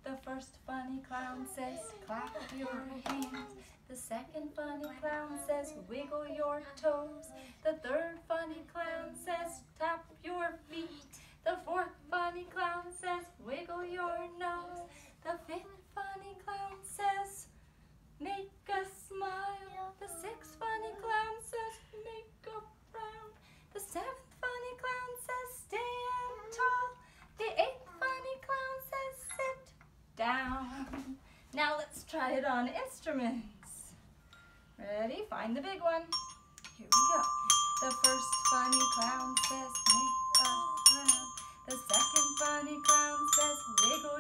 The first funny clown says, clap your hands. The second funny clown says, wiggle your toes. The third funny clown says, tap your feet. The fourth funny clown says, wiggle your nose. The fifth funny clown says, make a smile. The sixth funny clown says, make a frown. The seventh funny clown says, stand tall. The eighth funny clown says, sit down. Now let's try it on instruments. Ready? Find the big one. Here we go. The first funny clown says, make a frown. The second funny clown says, wiggle